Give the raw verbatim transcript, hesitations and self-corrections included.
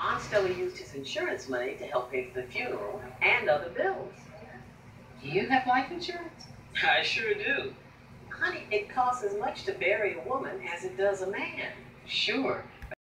Costello used his insurance money to help pay for the funeral and other bills. Do you have life insurance? I sure do. Honey, it costs as much to bury a woman as it does a man. Sure,